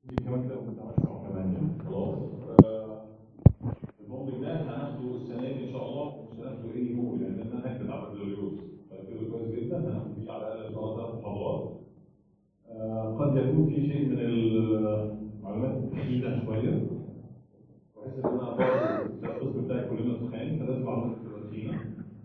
دي كمان كده ممكن تعمل 7 خلاص. الموضوع ده هناخده السنه دي ان شاء الله، ومش هناخده ايه مو لان انا هكتب على البكالوريوس، فكده كويس جدا. هناخد فيه على الاقل 3 محاضرات. قد يكون في شيء من المعلومات جديده شويه، بحيث ان انا برضه القسم بتاعي كلنا تخان، فلازم معلومات تبقى فينا.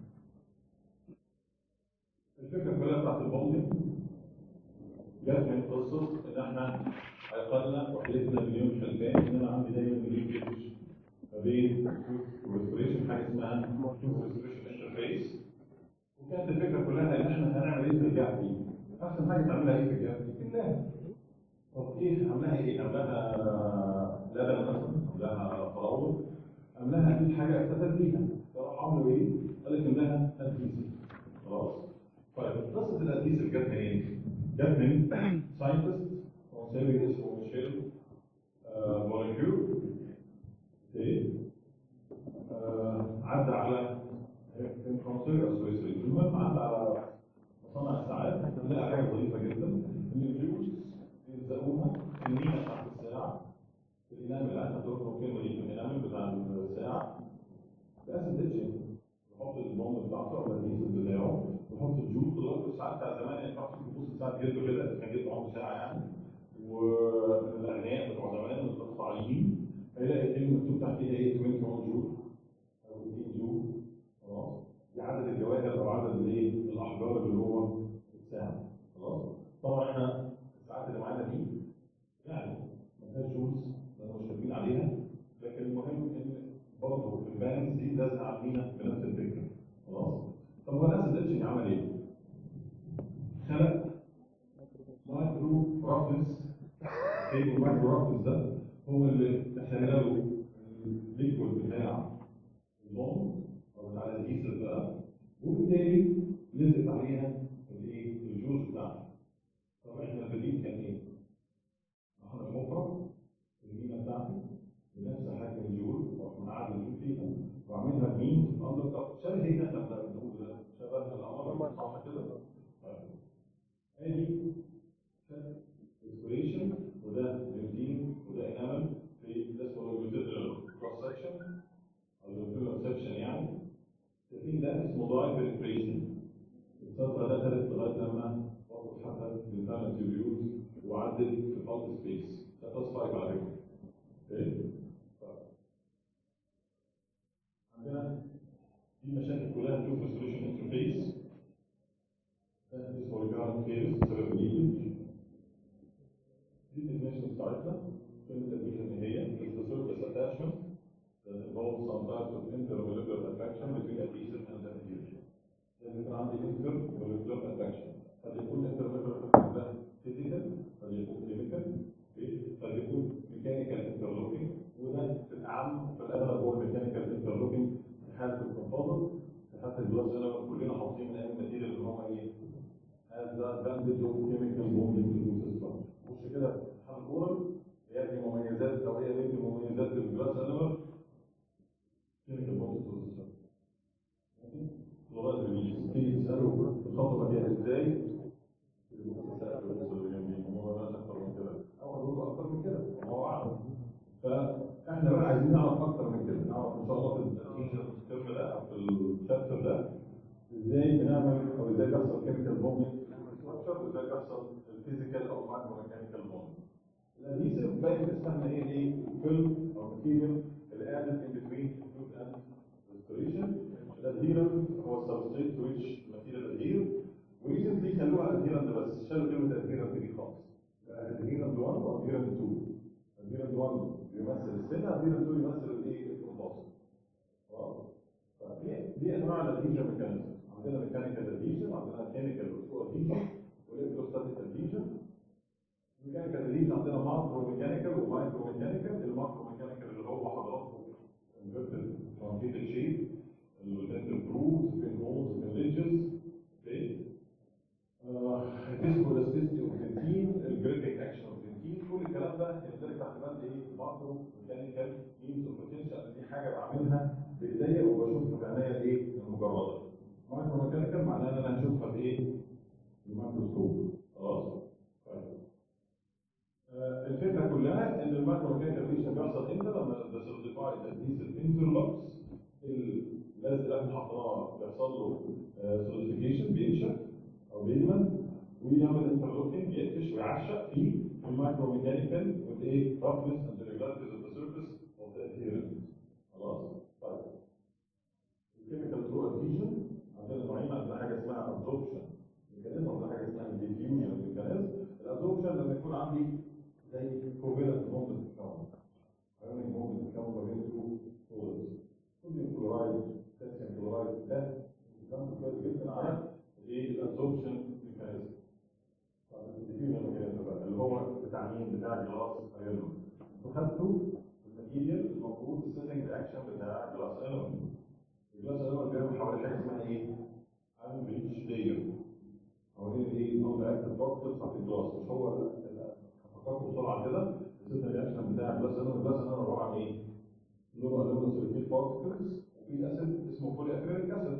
الفكره كلها بتاعت البوندنج جت من قصه ان احنا عقلنا وحلتنا مليون خلفان ان انا عندي دايما مليون ما بين الريسبريشن حاجه اسمها ريسبريشن انترفيس. وكانت الفكره كلها ان احنا هنعمل ايه في الجاب دي؟ احسن حاجه تعملها ايه في الجاب دي؟ تملاها. طب ايه عملها ايه؟ عملها لبن مثلا، عملها فراوله، عملها اكيد حاجه اكتفت بيها. فراح عملوا ايه؟ قال لك انها ادهيسيف. خلاص؟ طيب قصه الادهيسيف جت منين؟ جت من ساينتست فرنساوي اسمه ميشيل مونيكيو. عدى على كان فرنساوي او سويسري، المهم عدى على مصانع الساعات، لقى حاجه ظريفه جدا ان الفلوس يلزقوها في المينا بتاعت الساعه، في الانامل اللي احنا بنقول الكلمه دي، في الانامل بتاع الساعه باسيد اتشنج. يحط البوند بتاعته او الادهيسيف بتاعه، ويحط الجوت لغايه الساعات بتاع زمان، يعني يحط في نص ساعه جلده كده، كان جلده عنده ساعه يعني. والاغنياء بتوع زمان الاقطاعيين هيلاقي كلمه مكتوب تحتيها ايه 21 جول او 18 جول. خلاص؟ دي عدد الجواهر او عدد الايه الاحجار اللي هو الساعه. خلاص؟ طبعا احنا الساعات اللي معانا دي يعني ما فيهاش جولز لان مش كاتبين عليها، لكن المهم ان برضه البانز دي لازم عاملينها بنفس الفكره. خلاص؟ طب هو الاسيد اتشنج عمل ايه؟ خلق مايكرو رافنس. المايكرو رافنس ده هو اللي تخيلوا الليكويد بتاع البوند او بتاع الادهيسيف بقى، وبالتالي لزقت عليها الايه؟ الجوز بتاعها. طب احنا البديل كان ايه؟ احنا الحفره المينا بتاعتي بنفس حجم الجول واحنا قاعدين فيها وعاملها بمين؟ اندر كاب، شبه ايه احنا بنقول ده؟ شبه القمر صح كده؟ ادي انسبريشن، وده بنزين، وده انامل في ده اسمه الجلوتيرال كروس سكشن او الجلوتيرال سكشن يعني. التقسيم ده اسمه داي بنتريشن. الصدمه دخلت لغايه لما برضه اتحطت بالفعل تيوبيولز وعدت في الفالت سبيس. ده كلاس 5 على فكره. اوكي؟ عندنا في مشاكل كلها بتشوف ريسوليوشن انترفيس. ده اسمه ريكارنت كيرز بسبب الليكج. دي الديفينيشن بتاعتنا. كلمه الديفينيشن هي is the surface attachment that involves some types of intermolecular attraction between adhesive and adhesion. يعني يكون عندي intermolecular attraction. قد يكون intermolecular attraction ده physical، قد يكون chemical، قد يكون mechanical interlocking، وده في الأعم في الأغلب هو mechanical interlocking في حالة التفاضل. في حالة الجلاس أنا كلنا حافظين من أيام الماتيريال اللي هم إيه؟ has the advantage of chemical bonding to the system. بص كده حال الأورال هي دي مميزات أو هي دي مميزات الجلاس ألمر chemical bonding to the system. لغاية ما تيجي تسأله الخطوة فيها إزاي؟ اكتر من كده الله اعلم. فاحنا بقى عايزين نعرف اكتر من كده، نعرف ان شاء الله في الترم ده او في الشابتر ده ازاي بنعمل او ازاي بيحصل كيميكال بوندنج وازاي بيحصل الفيزيكال او مايكرو ميكانيكال بوندنج. الادهيسيف باين اسمها ايه فيلم او ماتيريال اللي قاعد ان بتوين فلويد اند ريستوريشن. الادهيرنت هو السبستريت تو ويتش ماتيريال ادهير، وريسنتلي خلوها ادهيرنت بس شالوا كلمه ادهيرنت دي خالص. ادهيرنت 1 وادهيرنت 2. ادهيرنت 1 بيمثل السن، ادهيرنت 2 يمثل الايه؟ الكومبوست. خلاص؟ دي انواع الادهيجن ميكانيزم. عندنا ميكانيكال ادهيجن، عندنا كيميكال ادهيجن، والالكتروستاتيك ادهيجن. الميكانيكال ادهيجن عندنا ماكرو ميكانيكال ومايكرو ميكانيكال. الماكرو ميكانيكال اللي هو حضراتكم انفيرتد ترانزيتد شيب، الريتنتيف جروفز، بين هولز، بين ريدجز. اوكي؟ الفيسكولاستيستي والتنتين، الجريتنج اكشن والتنتين، كل الكلام ده يندرج تحت بند ايه؟ ماكرو ميكانيكال مينز اوف بوتنشال. دي حاجه بعملها بايديا وبشوفها بعينيا الايه؟ المجرده. مايكرو ميكانيكال معناها ان انا هشوفها بايه؟ بالميكروسكوب. خلاص؟ طيب. الفكره كلها ان الماكرو ميكانيكال ريشن بيحصل امتى؟ لما السوليديفايد ادهيسيف انترلوكس اللزق اللي احنا حطيناه بيحصل له سوليديفيكيشن، بينشف او بيجمد ويعمل انترلوكينج، يقفش ويعشق في المايكرو ميكانيكال والايه؟ رفنس اند ريجولاريتيز اوف ذا سيرفيس اوف ذا ادهيرنس. خلاص؟ طيب الكيميكال ثرو ادهيشن عندنا نوعين، عندنا حاجه اسمها ابزوربشن ميكانيزم وعندنا حاجه اسمها ديفيوجن ميكانيزم. الابزوربشن لما يكون عندي زي كوفيلنت بوند بتتكون، ايونيك بوند بتتكون ما بين تو سوليدز، صوديوم كلورايد، كالسيوم كلورايد، ده بيتكون كويس جدا على ايه؟ الابزوربشن ميكانيزم. طب الديفيوجن ميكانيزم بقى اللي هو بتاع مين؟ بتاع جلاس ايونيك. انتوا خدتوا الماتيريال المفروض السيتنج رياكشن بتاع جلاس ايونيك. الجلاس ايونيك بيعمل حوالي حاجه اسمها ايه؟ ايون ريتش لاير حوالين الايه؟ نون رياكتيف بارتكلز بتاعت الجلاس. مش هو فكروا بسرعه كده السيتنج رياكشن بتاع الجلاس ايونيك. الجلاس ايونيك عباره عن ايه؟ اللي هو الومنيوم سيليكيت بارتكلز وفي اسيد اسمه بولي اكريليك اسيد.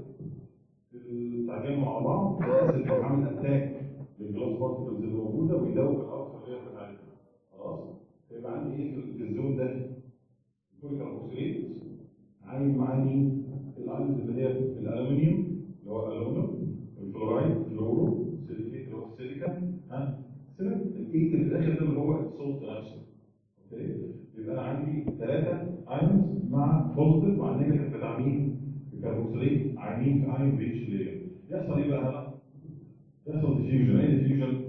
التعجين مع بعض الاسيد بيعمل اتاك للجلاس بارتكلز اللي موجوده ويدوب الاوتر لاير بتاعتها. خلاص؟ فيبقى عندي ايه في الزون ده؟ البولي كاربوكسيليت عايم مع مين؟ الايونز اللي هي الالومنيوم اللي هو الالومنيوم، الفلورايد، فلورو، سيليكيت اللي هو السيليكا، سيليك، الايت اللي في الاخر ده اللي هو السولت نفسه. اوكي؟ يبقى انا عندي ثلاثه ايونز مع بوزيتيف مع النيجاتيف بتاع مين؟ الكاربوكسيليت عايمين في ايون ريتش لاير. يحصل ايه بقى هنا؟ يحصل ديفيوجن. ايه ديفيوجن؟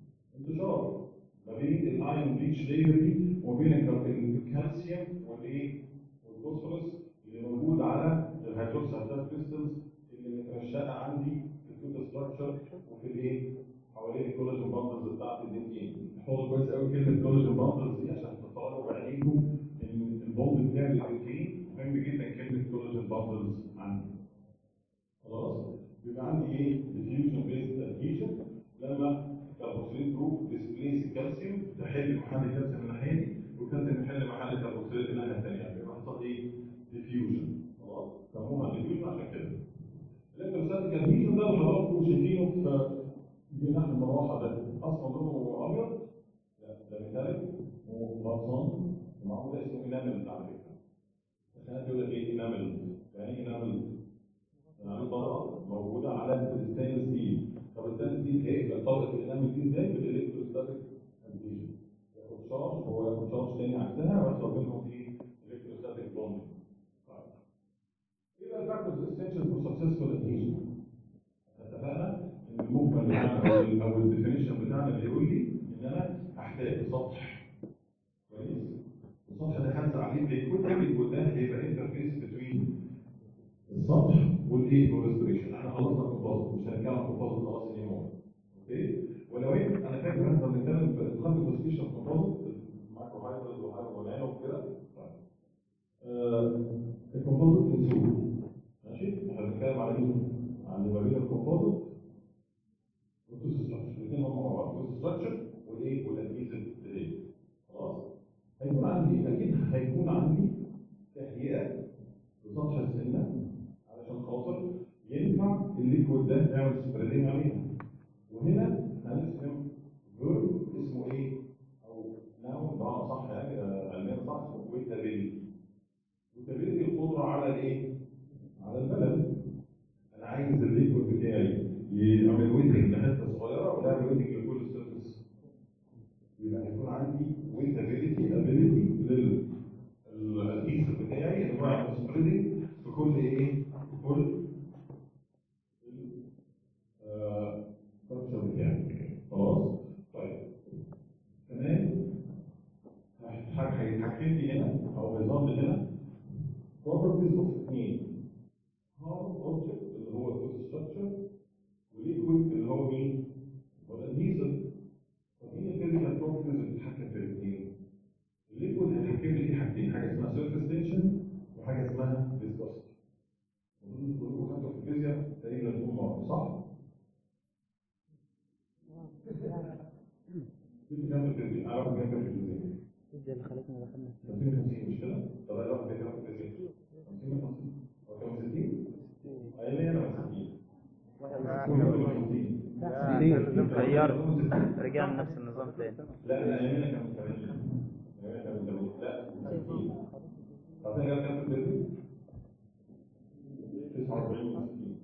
انتشار ما بين الايون ريتش لاير دي وبين الكالسيوم والايه؟ والفوسفورس اللي موجود على الهيدروكسيد كريستالز اللي مترشقه عندي في الفوتو ستراكشر وفي الايه؟ حوالين الكولاجين باندلز بتاعت الدي. احفظوا كويس قوي كلمه كولاجين باندلز دي عشان تطلعوا بعينيكم ان البوند بتاع الدي مهم جدا كلمه كولاجين باندلز عندي. خلاص؟ يبقى عندي ايه؟ ديفيوجن بيست ادهيشن لما الكربوكسيليت جروب ديسبليس الكالسيوم تحل محل الكالسيوم من الناحيه دي والكالسيوم يحل محل الكربوكسيليت من الناحيه الثانيه. يبقى حصل ايه؟ ديفيوجن. خلاص؟ سموها ديفيوجن عشان كده. الالكتروستاتيك ادهيشن ده اللي حضراتكم شايفينه في جناح المروحه ده اصلا لونه ابيض، لا ده ميتاليك ومغصان ومعمول اسمه انامل على فكره. عشان يقول لك ايه انامل؟ يعني ايه انامل؟ يعني طبقه موجوده على الستانلس ستيل. طب الستانلس ستيل ايه؟ طبقه الانامل دي ازاي؟ بالالكتروستاتيك ادهيشن. ياخد شارج هو ياخد شارج ثاني عكسها ويحصل بينهم ايه؟ الكتروستاتيك بوند. ايه بقى الفاكتورز اسينشال فور سكسسفول ادهيشن؟ اتفقنا ان المجمل بتاعنا او الديفينيشن بتاعنا بيقول لي ان انا هحتاج سطح كويس، السطح ده هنزل عليه ليكويد، الليكويد ده هيبقى انترفيس بين السطح والايه؟ والريسبريشن. احنا خلصنا الكومبوزيت، مش هنتكلم عن الكومبوزيت خلاص انيمور. اوكي؟ ولو ان انا فاكر احنا بنتكلم في خط الكلاسيفيكيشن كومبوزيت مايكرو هايبرد وهايبرونانو وكده. الكومبوزيت انسول ماشي؟ احنا بنتكلم على مين؟ عن ما بين الكومبوزيت والتوس ستراكشر، الاثنين هم مع بعض، التوس ستراكشر والايه؟ والادهيسيف بلاي. خلاص؟ هيكون عندي اكيد هيكون عندي تهيئه لسطح السنه علشان خاطر ينفع الليكويد ده يعمل سبريدنج عليها. وهنا هنرسم فيرب اسمه ايه؟ او ناون بمعنى صح يعني علميا صح، ويتابيلتي. ويتابيلتي القدره على الايه؟ على البلد. انا عايز الليكويد بتاعي يعمل ويتنج لحته صغيره ولا يعمل ويتنج لكل السيرفيس. يبقى هيكون عندي ويتابيلتي ابيلتي للادهيسيف بتاعي ان هو يعمل سبريدنج في كل ايه؟ في كل الستراكشر بتاعي. خلاص؟ طيب كمان هيتحكم لي هنا او بيظهر لي هنا properties of اثنين hard object اللي هو التوس ستراكشر وليكويد اللي هو مين؟ هو الادهيسيف. طب مين الفيزيكال بروبرتيز اللي بتتحكم في الاثنين؟ الليكويد هيتحكم لي في حاجتين، حاجه اسمها سيرفيس تنشن وحاجه اسمها فيسكوستي. ودول كلكم خدتوا في الفيزياء تقريبا طول مرة صح؟ كنت كام في الفيزياء؟ أعرف كام في الفيزياء؟ الفيزياء اللي خلتنا دخلنا 50 مش كده؟ طب أنا واحد كام في الفيزياء؟ 50 50 هو كام 60؟ أيوة أنا 60 رجعنا نفس النظام تاني. لا ايامنا كانت 80. ايامنا كانت 80. لا 60. طب هي كانت في البيت 49 60.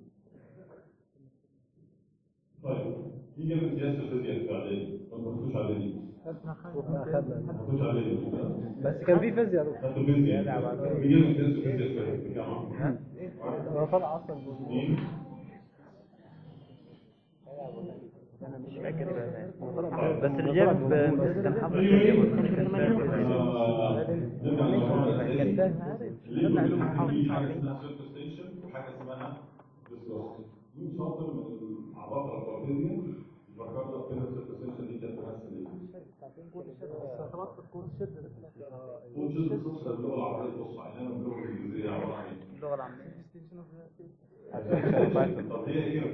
طيب دي جابت سياسه الفيزياء في اعدادي ما تخشوش اعدادي. ما تخش اعدادي بس كان في فيزياء. خدتوا فيزياء دي جابت سياسه الفيزياء في الجامعه. هو طلع اصلا مين؟ انا مش فاكر بس اللي جاب كان حافظ الفيزياء في حاجه اسمها سيرفيس ستيشن وحاجه اسمها ديسكوس. مين شاطر من العباقره بتوع الفيزياء فكرنا كده السيرفيس ستيشن دي كانت بتمثل ايه؟ كل شيء بخصوص اللغه العربيه بص علينا باللغه الانجليزيه عباره عن ايه؟ اللغه العاميه. طب هي ايه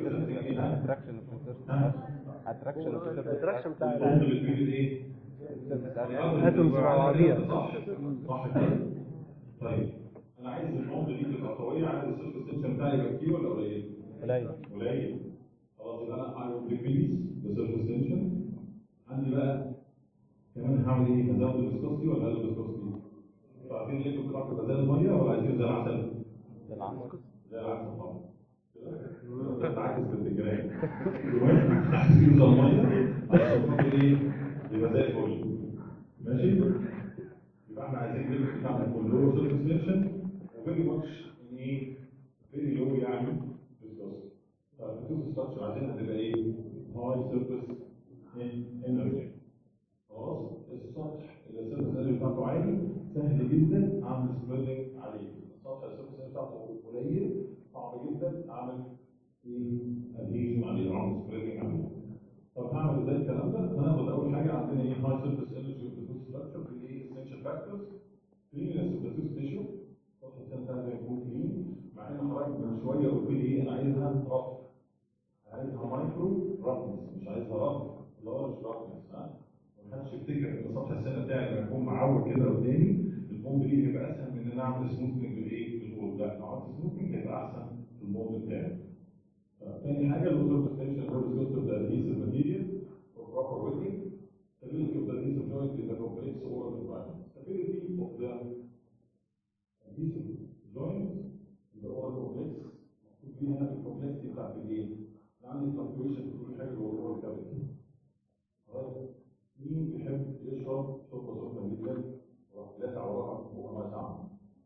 الاتراكشن بتاع الام اللي بتجيب ايه؟ اتومز مع بعضيها. صح كده. طيب انا عايز الام دي تبقى قويه، عايز السيرفيس ستيشن بتاعي يبقى كتير ولا قليل؟ قليل. خلاص يبقى انا هعمل ديكريز للسيرفيس ستيشن. عندي بقى كمان هعمل ايه؟ هزود الفيسكوستي ولا اقلل الفيسكوستي؟ انتوا عارفين ليه كنت بعمل زي الميه ولا عايزين زي العسل؟ زي العسل. زي العسل طبعا. بتعكس بالاتجاه. المهم عايزين زي الميه عشان خاطر ايه؟ يبقى زي الفل. ماشي؟ يبقى احنا عايزين الليفل بتاعنا يكون لو سيرفيس تنشن وفيري ماتش ان ايه؟ فيري لو يعني فيسكوستي. فالفيسكوستي ستراكشر عايزينها تبقى ايه؟ هاي سيرفيس انرجي. خلاص السطح اللي السيرفيس انرجي بتاعته عالي سهل جدا اعمل سبريدنج عليه. السطح اللي السيرفيس انرجي بتاعته قليل صعب جدا اعمل ادهيشن عليه، اعمل سبريدنج عليه. طب هعمل ازاي الكلام ده؟ هناخد اول حاجه عندنا ايه؟ هاي سيرفيس انرجي والفيسكوس ستراكشر في الايه؟ اسينشال فاكتورز. كلينس اوف ذا توث تيشو. السطح الثاني ده يكون كلين، مع ان حضرتك من شويه قلت لي ايه؟ انا عايزها رف. عايزها مايكرو رفنس، مش عايزها رف لارج رفنس. ها؟ محدش يفتكر ان سطح السنه بتاعي لما يكون معوج كده قدامي البومب دي هيبقى اسهل من ان انا اعمل سموثنج بالايه؟ بالوول. لا لو عملت سموثنج هيبقى احسن في البومب بتاعي. ثاني حاجه الاوزر ستيشن هو الجزء بتاع الادهيسيف ماتيريال فور بروبر ويتنج. stability of the adhesive joint in the complex oral environment. Stability of the adhesive joint in the oral complex مكتوب فيها الكومبلكسيتي بتاعت الايه؟ عندي fluctuation في كل حاجه جوه الاورال كافيتي. خلاص؟ مين بيحب يشرب شوربه سخنه جدا وراح لاسع وراها فوق ميه ساقعه؟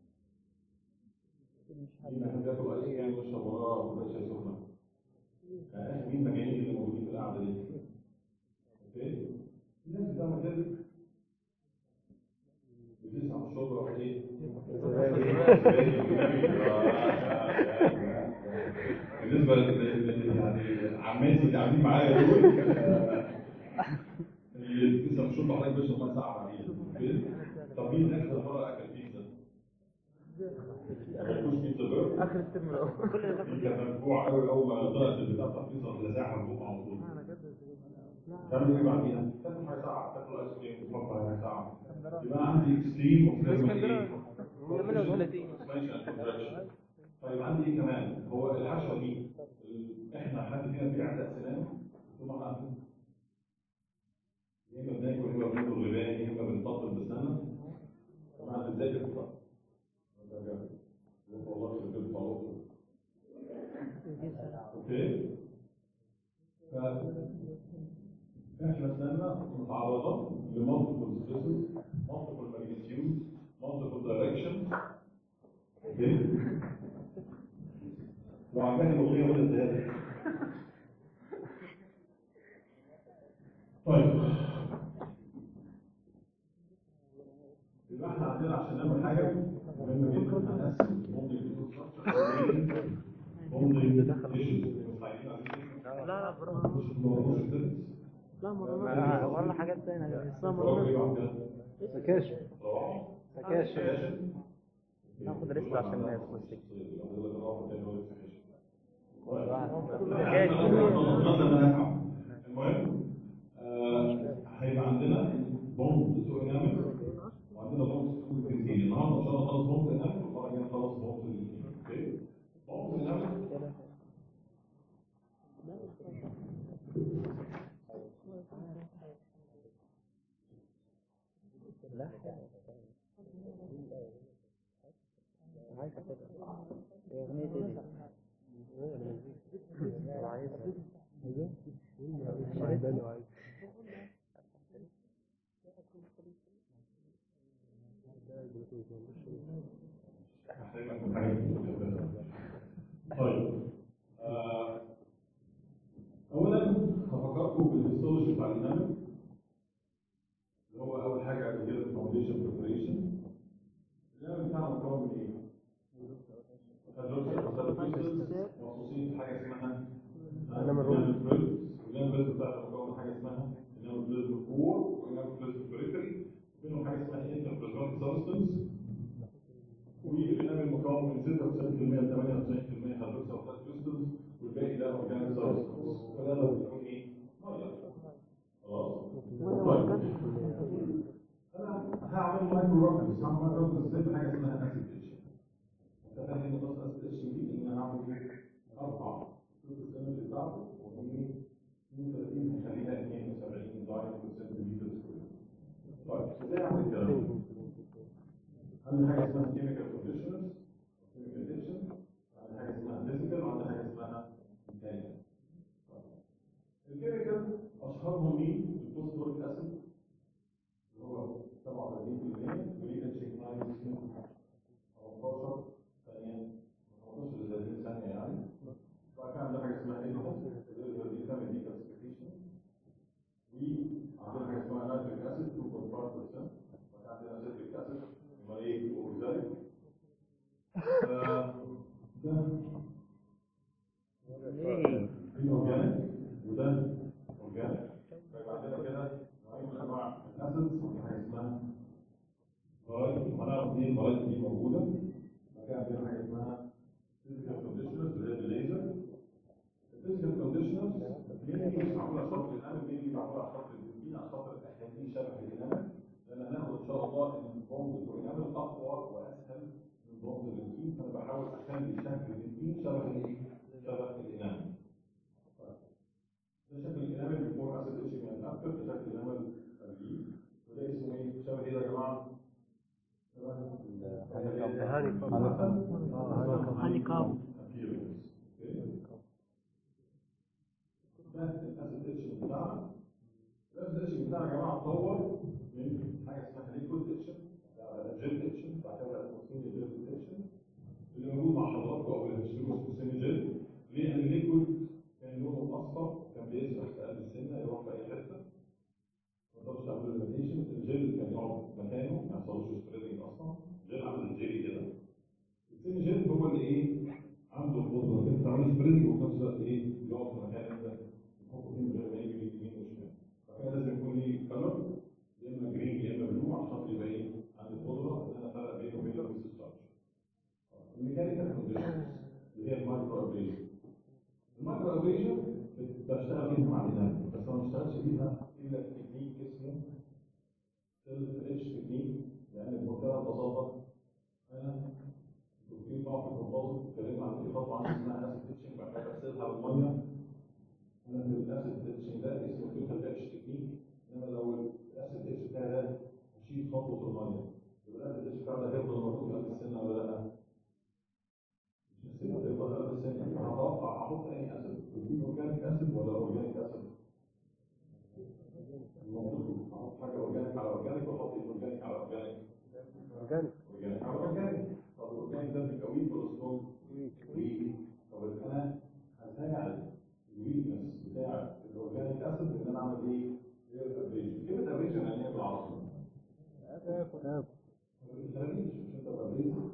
مين بيحب ياكل ايس كريم ويشرب وراها كوبايه شاي سخنه؟ يعني مين المجانين اللي موجودين في القعده دي؟ اوكي؟ في ناس بتعمل كده بتسمع الشرب وراح ايه؟ بالنسبه يعني عماتي اللي قاعدين معايا دول اللي بتسمع الشرب حضرتك بيشرب ميه ساقعه بعدين. طب مين اكثر مره اكل بيتزا؟ ما ياكلوش بيتزا بقى؟ اخر الترم الاول كان مجموع قوي اول ما طلعت البتاع بتاع البيتزا لزاحها فوق على طول. تعملوا ايه بعديها؟ تاكلوا حاجه ساعه، تاكلوا ايس كريم تفكر حاجه ساعه. يبقى عندي اكستريم اوف ايه؟ 38. طيب عندي ايه كمان؟ هو الحشوه دي احنا حد فينا بيعلق سنانه ثم عندنا يا اما بناكل يا اما بناكل غبان يا اما بنطبل بسناننا. طبعا ازاي بتطلع؟ والله في الطاوله. اوكي؟ احنا اسناننا متعرضه لمالتيبل ستريسز، مالتيبل ماجنتيود، مالتيبل دايركشن. اوكي؟ وعجبني الاغنيه ولا ازاي؟ طيب يبقى احنا عندنا عشان نعمل حاجه مهمه جدا هنقسم ممكن يكون ممكن لا والله حاجات ثانيه سكاشن ناخد ريست عشان الناس المهم هيبقى عندنا بومب سوق انامل وعندنا بومب سوق بنزين. النهارده ان شاء الله خلص بومب انامل والمره الجايه نخلص بومب بنزين. اوكي؟ بومب انامل لا عايز اخدها اغنية ايه دي؟ انا عايزها ايوه عايزاني وعايز طيب اولا هفكركم بالهيستولوجي بتاع النمل اللي هو اول حاجه قبل كده الفاونديشن بريبريشن. النمل بتاعنا مكون من ايه؟ هيدروكسي مخصوصين في حاجه اسمها النمل بتاعنا مكون من حاجه اسمها النمل بلازما كور والنمل بلازما بريفري وبينهم حاجه اسمها انتربلازماتيك سبستنس. والنمل مكون من 96% ل 98% هيدروكسي اوكسيد كريستالز والباقي ده اورجانيك سبستنس. وده لو بيكون ايه؟ ميه. خلاص؟ انا هعمل مايكرو رابنس، هعمل مايكرو رابنس ازاي بحاجه اسمها اسيد اتش. انت فاهم ان قصه اسيد اتش دي ان انا هعمل ايه؟ اربع شوف السنه بتاعته وهي 32 هخليها 72 دايركت سنتيمتر سكوير. طيب ازاي اعمل الكلام ده؟ عندي حاجه اسمها كيميكال كونديشنرز كيميكال اتشن، عندي حاجه اسمها فيزيكال وعندي حاجه اسمها ميكانيكال. الكيميكال اشهرهم مين؟ الفوسفوريك اسيد اللي هو 37% وليه اتش 15 ثانيه 15 ل 30 ثانيه يعني. وبعد كده عندنا حاجه اسمها ايدوس اللي بتعمل دي كلاسيفيكيشن. وعندنا حاجه اسمها نيتريك اسيد 2.5%. وبعد كده عندنا سيتريك اسيد امال ايه وذلك. ده اورجانيك وده اورجانيك. فعندنا كده نوعين من انواع الاسيدز حاجه اسمها فرايتي وهنعرف ليه الفرايتي دي موجوده. بعد كده عندنا حاجه اسمها فيزيكال كونديشنرز اللي هي الليزر. الفيزيكال كونديشنرز مين مش معموله عشان خاطر الانامل، مين معموله عشان خاطر البروتين عشان خاطر الاحيانيه شبه الانامل، لان هناخد ان شاء الله ان البوند والانامل اقوى واسهل من بوند البروتين. فانا بحاول اخلي شكل البروتين شبه الايه؟ شبه الانامل. ده شكل الانامل بيكون اسيد اتش من الاكتر، ده شكل الانامل الجديد وده اسمه ايه؟ شبه ايه يا جماعه؟ هاني كام ده الاسيد اتش بتاعنا. الاسيد اتش بتاعنا يا جماعه اتطور من حاجه اسمها ليكويد اتش جيل اتش بعد كده بقى اسمه جيل اتش اللي موجود مع حضراتكم او اللي بتشتروا اسمه سيمي جيل. ليه؟ لان الليكويد كان لونه اصفر كان بيسرح في قلب السنه يروح في اي حته ما تقدرش تعمل له ليميتيشن. الجيل كان يقعد مكانه ما يحصلوش سبريدنج اصلا. الجيل عامل الجيلي كده. السيمي جيل هو اللي ايه؟ عنده القدره انك تعمل سبريدنج وفي نفس الوقت ايه؟ يقعد في مكان انت تحطه فيه من غير ما يجي يمين وشمال. فكده لازم يكون ليه كلر يا اما جرين يا اما بلو عشان يبقى ايه؟ عندي القدره ان انا افرق بينه وبين الريس ستراكشر. الميكانيكال كونديشنز اللي هي المايكرو ابريشن. المايكرو ابريشن بشتغل فيها مع الانامل بس ما بشتغلش فيها الا تكنيك اسمه سيلف اتش تكنيك. لان بمنتهى البساطه انا الدكتور طبعا في البروبوزل اتكلمنا عن في خطوه عندي اسمها اسيد اتشنج بعد كده بغسلها بالميه. انا في الاسيد اتشنج ده اسمه توتال اتش تكنيك. انما لو الاسيد اتش بتاعي ده هشيل خطوه الميه يبقى الاسيد اتش بتاعي ده هيفضل موجود في قلب السنه ولا لا؟ السنه هتفضل قلب السنه. هتوقع احط اي اسيد بروتين اورجانيك اسيد ولا اورجانيك اسيد؟ المفروض احط حاجه اورجانيك على اورجانيك واحط اورجانيك على اورجانيك. اورجانيك على اورجانيك. طب الاورجانيك ده بيبقى ولا سترونج؟ ويك. طب انا هساعد الويكنس بتاع الاورجانيك اسيد ان انا اعمل ايه؟ ابريشن. كلمه ابريشن يعني ايه بالعربي؟ ما بتخربش مش انت ابريشن.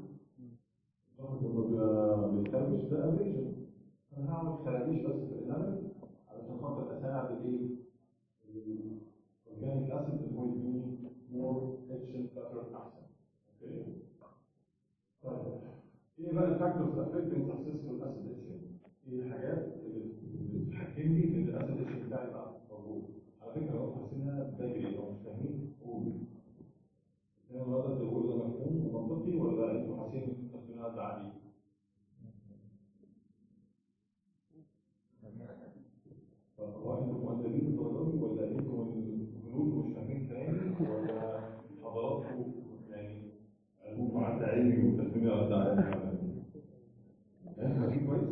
لما بيتخربش ده ابريشن. انا هعمل خرابيش بس في الانامل علشان خاطر اساعد الايه؟ الاورجانيك اسيد اللي هو يديني مور اتشن باترن احسن. اوكي؟ طيب ايه بقى الفاكتورز افكتنج سكسسفول اسيد اتشن؟ ايه الحاجات اللي بتحكم لي ان الاسيد اتشن بتاعي يبقى موجود؟ على فكره لو حاسين ان انا بجري او مش فاهمين قولوا. انا الوضع اللي بقوله ده مفهوم ومنطقي ولا انتوا حاسين ان انا تعدي؟ هو انتوا مؤدبين الدرجات ولا انتوا الجنود مش فاهمين كلامي ولا حضرات لا تعالى انت ماشي كويس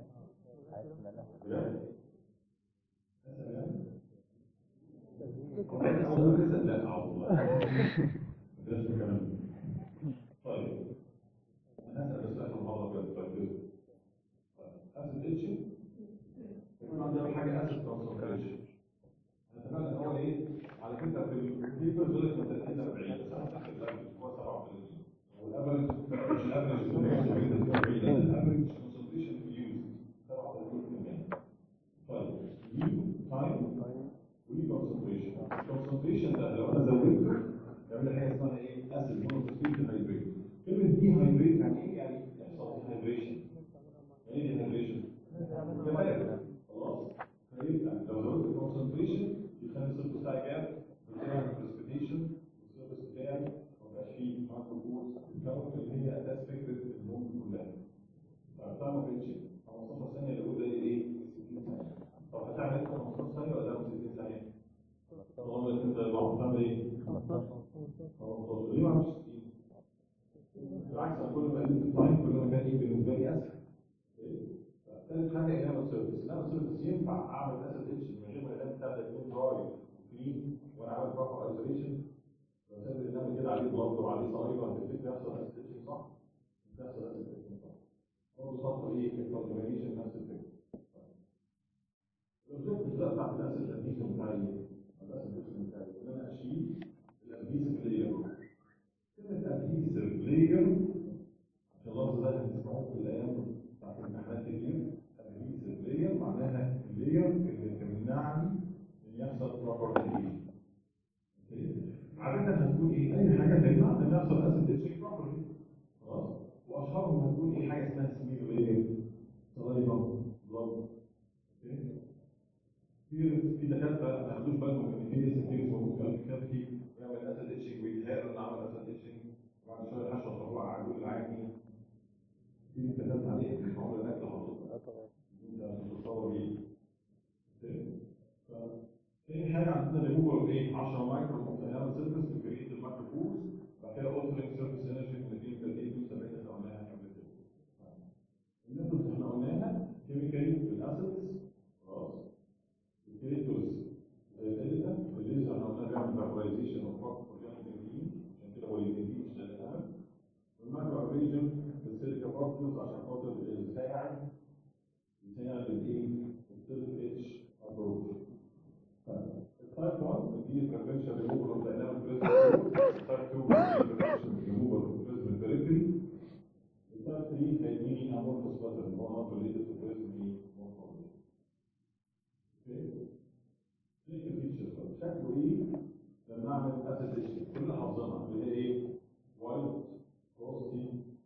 بجد لا اعوذ بالله بلاش كمان طيب انا هسال بس اخر مره بجد تركزوا اسيد اتش يكون عندنا حاجه اسيد كونسنتريشن اتمنى ان هو ايه على فكره في البيبر دول من 30 ل 40 بس انا تحت الافرج هو 37 والافرج مش الافرج الافرج كونسنتريشن يوز 37%. طيب يو تايم ودي كونسنتريشن الكونسنتريشن ده لو انا زودته يعمل حاجه اسمها ايه اسيد مونوكسيد هايدريت كلمه دي هايدريت يعني ايه يعني يحصل هايدريشن يعني ايه هايدريشن كفايه خلاص فيبقى لو زودت الكونسنتريشن يخلي السيرفس بتاعي جاب بتعمل بريسبيتيشن والسيرفس بتاعي ما بقاش فيه مايكروبورز الكون اللي هي اساس فكره النوم كلها فبتاع ما كانتش 15 ثانيه اللي قلت ايه 60 ثانيه طب هتعمل 15 ثانيه ولا 60 ثانيه؟ طالما الاثنين زي بعض هتعمل ايه؟ 15 ليه ما عملتش 60؟ بالعكس انا كل ما قلت التايم كل ما كان ايه بالنسبه لي اسهل. ثالث حاجه انما سيرفيس ينفع اعمل اسيد اتش من غير ما الانام بتاعتي تكون دراي وكلين وانا عامل بروبر ايزوليشن وسيب الانام كده عليه بلط وعليه صليبه هتفتكر يحصل اسيد اتش صح؟ مش هيحصل اسيد اتش صح. برضه خطوه ايه في الكونتامينيشن نفس الفكره. الاوبجيكتيف ده بتاعت الاسيد اديشن بتاعي الاسيد اديشن بتاعي ان انا اشيل الادهيسيف لاير. كلمه ادهيسيف لاير عشان اللفظ ده هنسمعوه في الايام بتاعت الامتحانات كتير. الادهيسيف لاير معناها اللاير اللي تمنعني ان يحصل بروبر ادهيشن. عادة هتكون ايه؟ اي حاجه تمنع ان يحصل اسيد اتش بروبرلي. خلاص؟ واشهرهم هتكون ايه؟ حاجه اسمها سمير لاير صلايبه بلاد. في دكاتره ما ياخدوش بالهم ان في سكيرز موجود في الكافيتي ويعمل اسيد اتشنج ويتهيأ انه عمل اسيد اتشنج وبعد شويه حشره طلوع عجول العادي في كتابات عليه مش معقول الاكل حاططها انت بتتصور بيه. تاني حاجه عندنا ريموفر ايه 10 مايكرو كونتينر سيرفيس بكريت المايكرو فورس بعد كده اوترينج سيرفيس انرجي من 230 70 اللي قلناها قبل كده. الميثود اللي احنا قلناها كيميكالي بالاسيدز خلاص الكريتورز زي الاديتا الليزر احنا قلنا بيعمل فابرايزيشن اوف روك اورجانيك بروتين عشان كده هو البروتين مش هنعمل والمايكرو ابريجن بالسيليكا بارتكلز عشان خاطر يساعد الايه السيليك اتش ابروش. التايب 1 بتدي بريفنشن ريموفال اوف دايناميك بريزم التايب 2 بتدي بريفنشن ريموفال اوف بريزم بريفري التايب 3 هيديني امورفوس باترن هو نوت ريليتد تو بريزم مورفولوجي. اوكي الفيتشرز شكله ايه لما اعمل اسيد اتش كل حافظينها اللي هي ايه وايت روستي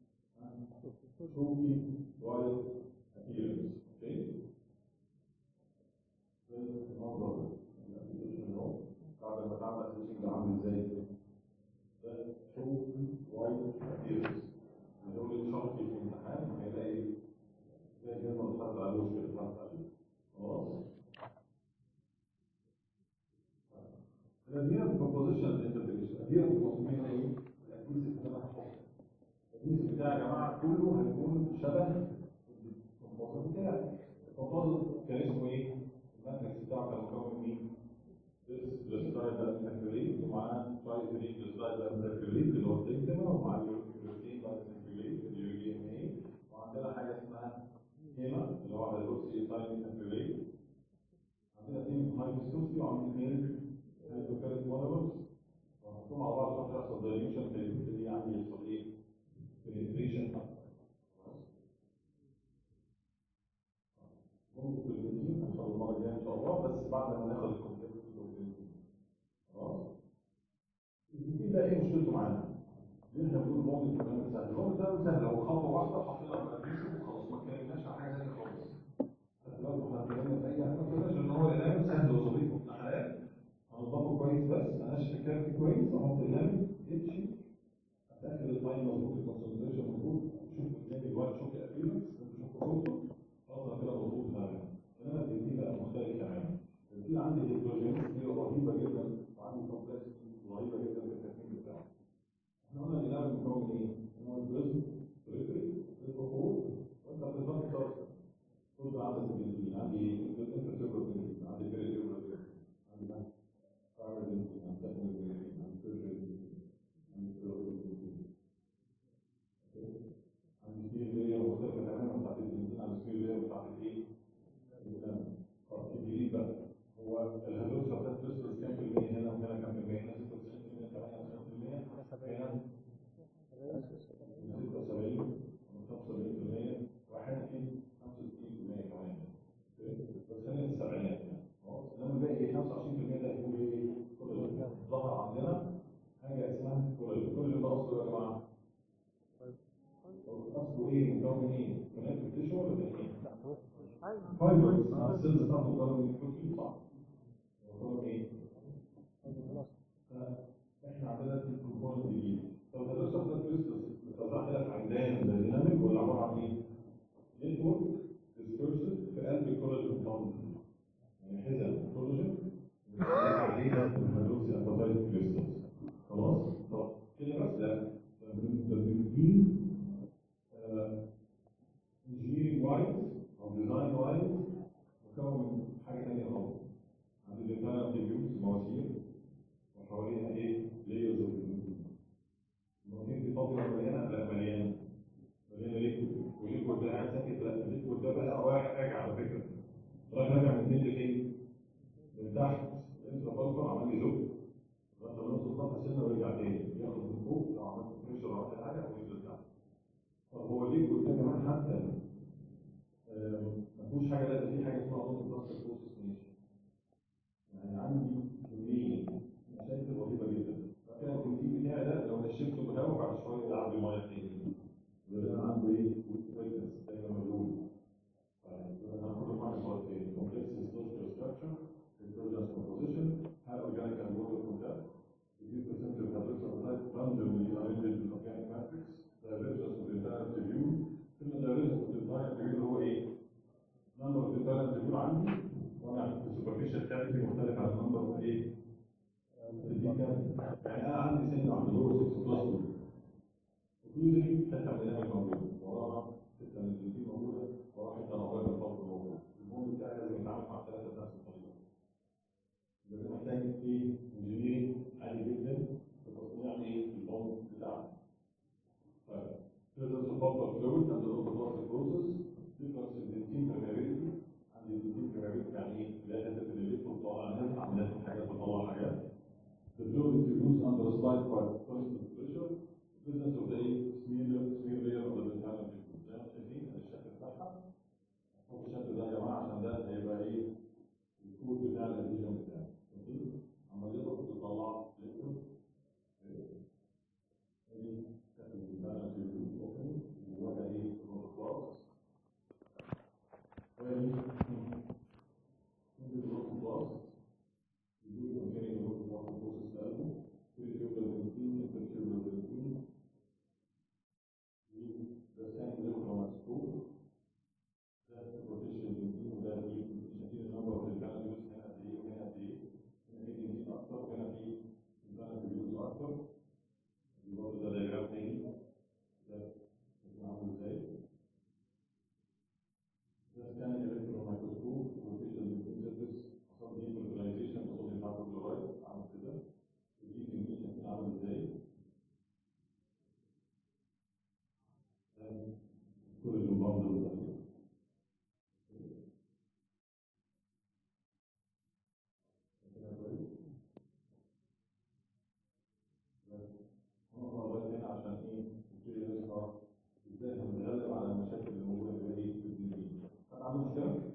شوكي وايت ابيرنس. اوكي المنظر بعد ما تعمل اسيد ده عامل ازاي ده شوكي وايت ابيرنس اللي هو الشرطي في الامتحان هيلاقي زي كلمه بتحط على الوش كده بتحط عليه خلاص. الاديان كومبوزيشن انتربريتيشن الاديان كومبوزيشن ايه؟ الاديسيف اللي انا هحطه الاديسيف بتاعي يا جماعه كله هيكون شبه الكومبوزيت بتاعي. الكومبوزيت كان اسمه ايه؟ الماتريكس بتاعه كان مكون مين؟ جليسرايد ميثاكريليت ومعاه ترايثيلين جليسرايد ميثاكريليت اللي هو الديكتما ومعاه اليوريثين ميثاكريليت اليوري دي ان اي وعندنا حاجه اسمها هيما اللي هو هيدروكسي ايثايل ميثاكريليت. عندنا اثنين هايدروكسي وعندنا اثنين هيدروكاليك مونومرز وهنحطهم على بعض عشان يحصل دايليوشن في اللي يعني يحصل ايه؟ بنتريشن ممكن بالبنزين ان شاء الله المره الجايه ان شاء الله بس بعد ما ناخد الكونتاكت بالبنزين. خلاص؟ البنزين ده ايه مشكلته معانا؟ ليه احنا بنقول ممكن تبقى سهل؟ المهم ده سهل هو خطوه واحده حطينا الادريسيف وخلاص ما اتكلمناش عن حاجه ثانيه خالص. لو احنا اتكلمنا في اي حاجه ما اتكلمناش ان هو الانام سهل وظريف وابن حلال هنضبطه كويس بس انشف الكارت كويس احط انام اتش اتاكد التايم مظبوط الكونسنتريشن مظبوط شوف الناتج الوقت شوف الابيرنس شوف الكونتور خلاص كده مظبوط تماما. انما البنزين بقى مختلف تماما. البنزين عندي هيدروجينيستي رهيبه جدا وعندي كومبلكسيتي رهيبه جدا في التكوين بتاعه. احنا قلنا الانام مكون ايه؟ ان هو البريزم الكولاجين ده اصله يا جماعه اصله ايه؟ مكون ايه؟ كونكتيف تيشو ولا ايه؟ فايبرز السيلز بتاعته مكون من بروتين صح؟ مكون ايه؟ احنا عندنا الكومبوننت دي طب هتوصل للكريستالز بتوزع كده في عمدان زي ديناميك ولا عباره عن ايه؟ نتورك ديسبيرسد في قلب الكولاجين بتاعنا يعني حزم كولاجين عليها الهيدروكسي اباتايت كريستالز خلاص؟ طب كده بس لا ده بنجيب انجينيرنج وايز او ديزاين وايز مكون من حاجه ثانيه خالص عندي ديزاين تيبيوز مواسير وحواليها ايه؟ لايرز اوف المواسير دي فاضيه مليانه لا مليانه ليكويد والليكويد ده قاعد ساكت لا الليكويد ده بقى راجع على فكره راجع من فين لفين؟ من تحت انت فلتر عمال يزق لغايه ما يوصل سطح سنه ويرجع تاني ياخد من فوق لو عملت بريشر او عملت حاجه وينزل تحت طب هو الليكويد ده كمان حتى ما فيهوش حاجه لازم في حاجه اسمها نقطه بلاستيك بروسس ماشي يعني عندي كميه مشاكل رهيبه جدا فكان البروتين بتاعي ده لو نشفته بهواء بعد شويه يلعب بميه تاني يبقى عنده ايه؟ ويتنس دايما موجود هناخد معاك سؤال تاني complex histological structure intelligence composition how organic and water contact reduce percentage of hydroxyapatite randomly arranged in organic matrix divergence of the entire tubule ثم divergence of the entire tubule هو ايه؟ number of the entire tubule عندي وانا عندي superficial cavity مختلف عن number of ايه؟ يعني انا عندي سن عند لور 6 بلس وكلوزلي حته من الدنيا موجوده وراها حته من البروتين موجوده وراها حته نوعيه من الفضل موجوده المهم بتاعي لازم يتعامل مع الثلاثه بنفس الطريقه يبقى ده محتاج ايه؟ انجينيرنج عالي جدا في تصنيع ايه؟ البوند بتاعنا طيب تقدر تفضل فلويد عند نقطه بلاستيك بروسس ديفرنس الدنتين برميابيلتي عند الدنتين برميابيلتي يعني ايه؟ لا حته الالكترون بتطلع ناس عمليات حاجات بتطلع حاجات the fluid to use under slight constant pressure business of the smear layer of the ventral tube زي ما شايفين الشكل بتاعها هو الشكل ده يا جماعه عشان ده هيبقى ايه الكود بتاع الاديشن بتاعه عمليه بتطلع ليكويد ادي شكل الفنترال تيوب اوبن وجواها ايه الروتوكلاس وادي الروتوكلاس يقول containing الروتوكلاس بروسيس قلبه periturbal protein intertubular protein ده كان الكروماتوفور ده البروتيشن بروتين وده شايفين النمبر في الكالوريز هنا قد ايه وهنا قد ايه هنا في بروتين اكتر وهنا في الكالوريز اكتر برضه ده دايجرام تاني ده عامل ازاي ده كان الكروماتوفور بروتيشن بروتين سيرفيس حصل ليه فيرتلايزيشن صوديوم هيدروكلورايد عامل كده ودي كميه شايفين عامل ازاي كل البندل ده عشان ايه؟ نبتدي نشرح ازاي هنتغلب على المشاكل اللي موجوده في ايه؟ في الدنيا. عامل مشكله؟